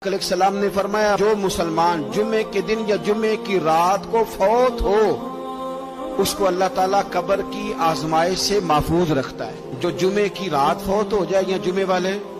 सलाम ने फरमाया, जो मुसलमान जुमे के दिन या जुमे की रात को फौत हो उसको अल्लाह ताला कब्र की आजमाइश से महफूज रखता है। जो जुमे की रात फौत हो जाए या जुमे वाले